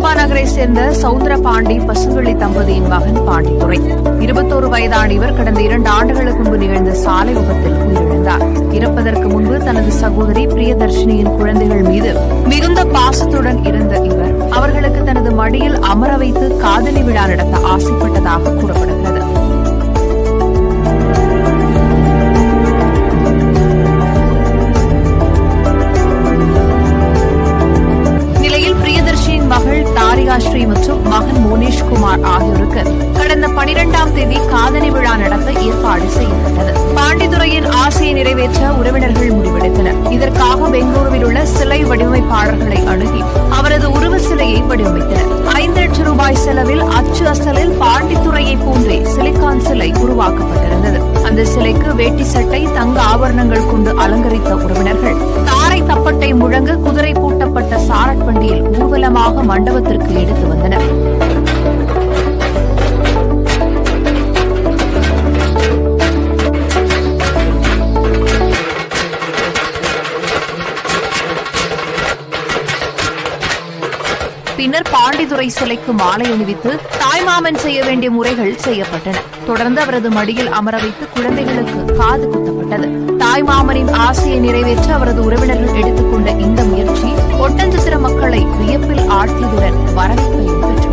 விருகோபா நகரை சேர்ந்த சவுந்தர பாண்டி பசுங்கள்ளி தம்பதியின் மகன் பாண்டித்துரை 21 வயதான இவர் கடந்த 2 ஆண்டுகளுக்கு முன்பு நிகழ்ந்த சாலை விபத்தில் உயிரிழந்தார். இறப்பதற்கு முன்பு தனது சகோதரி பிரியதர்ஷினியின் குழந்தைகள் மீது மிகுந்த பாசத்துடன் இருந்த இவர் அவர்களுக்கு தனது மடியில் அமர வைத்து காதலி விழா நடத்த ஆசைப்பட்டதாக கூறப்படுகிறது. மகள் தாரிகா ஸ்ரீ மற்றும் மகன் மோனேஷ்குமார் ஆகியோருக்கு கடந்த 12ஆம் தேதி காதலி விழா நடத்த ஏற்பாடு செய்யப்பட்டது. பாண்டித்துரையின் ஆசையை நிறைவேற்ற உறவினர்கள் முடிவெடுத்தனர். இதற்காக பெங்களூருவில் உள்ள சிலை வடிவமைப்பாளர்களை அணுகி அவரது உருவ சிலையை வடிவமைத்தனர். 5 லட்சம் ரூபாய் செலவில் அச்சு அசலில் பாண்டித்துரையை போன்றே சிலிக்கான் சிலை உருவாக்கப்பட்டிருந்தது. அந்த சிலைக்கு வேட்டி சட்டை தங்க ஆபரணங்கள் கொண்டு அலங்கரித்த உறவினர்கள் தாரை தப்பட்டை முழங்க குதிரை பூட்டப்பட்ட சாரட் வண்டியில் ஊர்வலமாக மண்டபத்திற்கு எடுத்து வந்தனர். பின்னர் பாண்டித்துரை சிலைக்கு மாலை அணிவித்து தாய்மாமன் செய்ய வேண்டிய முறைகள் செய்யப்பட்டன. தொடர்ந்து அவரது மடியில் அமர வைத்து குழந்தைகளுக்கு காது குத்தப்பட்டது. தாய்மாமனின் ஆசையை நிறைவேற்ற அவரது உறவினர்கள் எடுத்துக்கொண்ட இந்த முயற்சி ஒட்டன்சத்திர மக்களை வியப்பில் ஆழ்த்தியதுடன் வரவேற்பையும் பெற்றது.